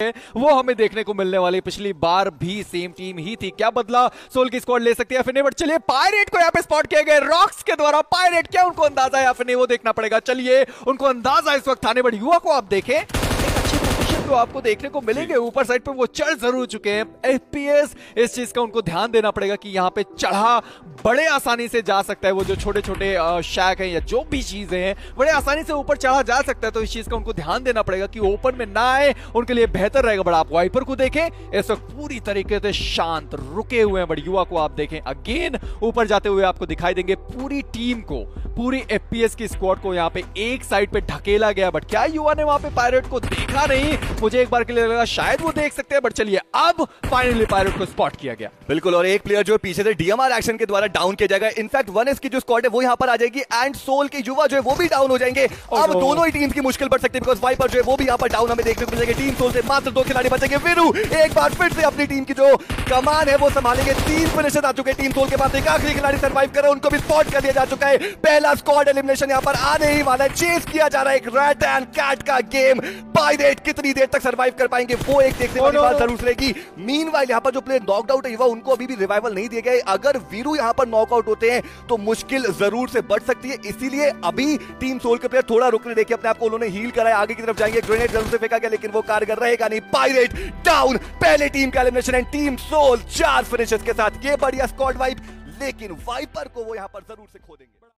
वो हमें देखने को मिलने वाली। पिछली बार भी सेम टीम ही थी, क्या बदला? सोल की स्क्वाड ले सकती है या फिर नहीं? बट चलिए, पायरेट को यहाँ पे स्पॉट किया गया रॉक्स के द्वारा। पायरेट क्या उनको अंदाजा है या फिर नहीं, वो देखना पड़ेगा। चलिए, उनको अंदाजा इस वक्त थाने बट युवा को आप देखें, तो आपको देखने को मिलेंगे ऊपर साइड पे वो चढ़ जरूर चुके हैं। एफपीएस इस चीज का उनको ध्यान देना पड़ेगा कि यहाँ पे चढ़ा बड़े आसानी से जा सकता है। वो जो छोटे छोटे शैक हैं या जो भी चीजें हैं, बड़े आसानी से ऊपर चढ़ा जा सकता है। तो इस चीज का उनको ध्यान देना पड़ेगा कि ओपन में ना आए, उनके लिए बेहतर रहेगा। बट आप वाइपर को देखें, इस वक्त पूरी तरीके से शांत रुके हुए हैं। बट युवा को आप देखें, अगेन ऊपर जाते हुए आपको दिखाई देंगे। पूरी टीम को, पूरी एफपीएस की स्क्वाड को यहाँ पे एक साइड पे ढकेला गया। बट क्या युवा ने वहां पे पायरेट को देखा नहीं? मुझे एक बार के लिए लगा शायद वो देख सकते हैं। बट चलिए, अब फाइनली पायरेट को स्पॉट किया गया। बिल्कुल, और एक प्लेयर जो पीछे से डीएमआर एक्शन के द्वारा डाउन किया जाएगा। इनफैक्ट 1S की जो स्क्वाड है वो यहां पर आ जाएगी एंड सोल के युवा जो है वो भी डाउन हो जाएंगे। अब दोनों ही टीम्स की मुश्किल पड़ सकती है, बिकॉज़ वाइपर जो है वो भी यहां पर डाउन हमें देखने को मिलेंगे। टीम सोल से मात्र 2 खिलाड़ी बचेंगे। वीरू एक बार फिर से अपनी टीम की जो कमान है वो संभालेंगे। 3 फिनिशर आ चुके हैं टीम सोल के पास। एक आखिरी खिलाड़ी सर्वाइव कर रहा है, उनको भी स्पॉट कर दिया जा चुका है। पहला स्क्वाड एलिमिनेशन यहां पर आने ही वाला है। चेस किया जा रहा है एक रैट एंड कैट का गेम। पायरेट कितनी देर तक सर्वाइव कर पाएंगे वो एक देखने वाली बात जरूर रहेगी। मीनवाइल यहां पर जो प्लेयर नॉकड आउट है युवा, उनको अभी भी रिवाइवल नहीं दिया गया है। अगर वीरू यहां पर नॉकआउट होते हैं तो मुश्किल जरूर से बढ़ सकती है। इसीलिए अभी टीम सोल के प्लेयर थोड़ा रुकने देखिए अपने आप को। उन्होंने हील करा है, आगे की तरफ जाएंगे। ग्रेनेड जरूर से फेंका गया लेकिन वो कारगर रहेगा नहीं। पायरेट डाउन, पहले टीम का elimination and team soul 4 finishes के साथ। ये बढ़िया स्क्वाड वाइप, लेकिन वाइपर को वो यहां पर जरूर से खो देंगे।